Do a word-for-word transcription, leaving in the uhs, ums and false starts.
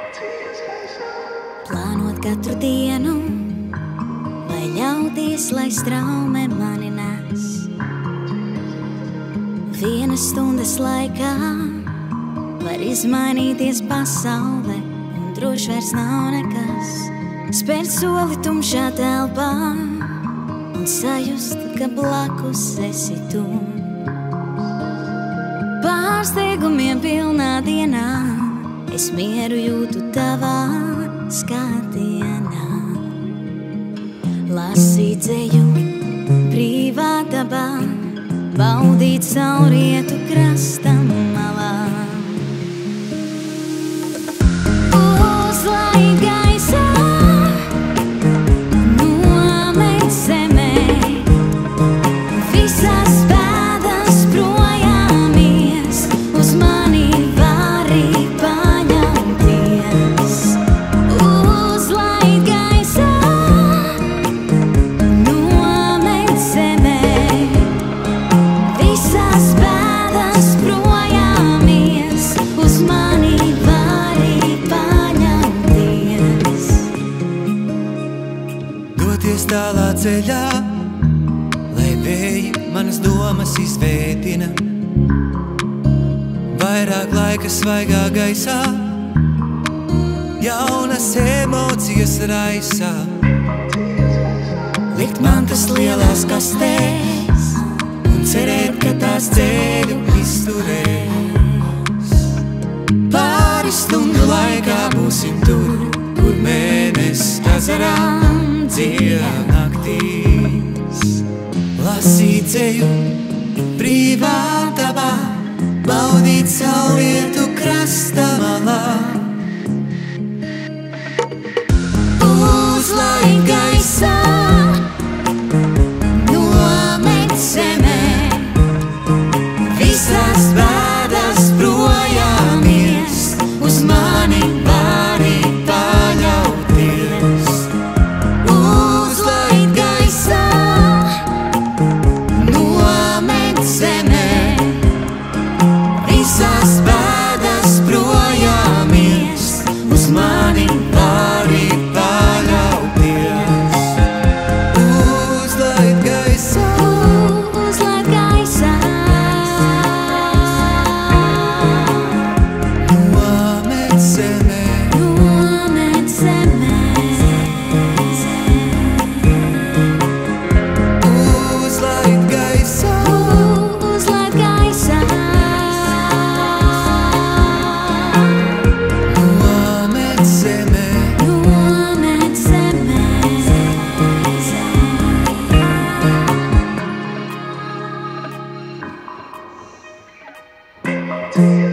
Plānot katru dienu, vai ļauties, lai straume mani nes. Vienas stundas laikā var izmainīties pasaule, un droši vairs nav nekas. Spērt soli tumšā telpā un sajust, ka blakus esi tu. Pārsteigumiem pilnā dienā es mieru jūtu tavā skatienā. Lasīt dzeju brīvā dabā, baudīt saulrietu krasta malā. Uzlaid gaisā, nomet zemē, visas pēdas projāmies, uz mani vari paļauties. Uzlaid gaisā, nomet zemē, visas pēdas projāmies, uz mani vari paļauties. Doties tālā ceļā, lai vēji manas domas izvētina. Vairāk laika svaigā gaisā, jaunas emocijas raisā. Likt mantas lielās kastēs un cerēt, ka tās ceļu izturēs. Pāris stundu laikā būsim tur, kur mēnesis ezerām dzied naktīs. Lasīt dzeju brīvā dabā, baudīt saulrietu krasta malā. Uzlaid gaisā, nomet zemē, visas bēdas projāmies, uz mani vari paļauties. Uzlaid gaisā, nomet zemē, visas bēdas projāmies, uz mani vari paļauties. Uzlaid gaisā, Uzlaid gaisā, nomet zemē, nomet zemē, uzlaid gaisā, uzlaid gaisā, nomet zemē. nomet zemē. Thank you.